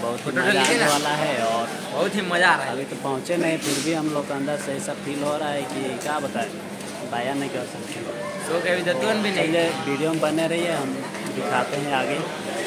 बहुत ही मज़ा आने वाला है और बहुत ही मज़ा आ रहा है। अभी तो पहुँचे नहीं, फिर भी हम लोग के अंदर से ऐसा फील हो रहा है कि क्या बताएं, बयान नहीं कर सकते। सो के अभी जतून भी नहीं। चलिए वीडियो में बने रहिए, हम दिखाते हैं आगे।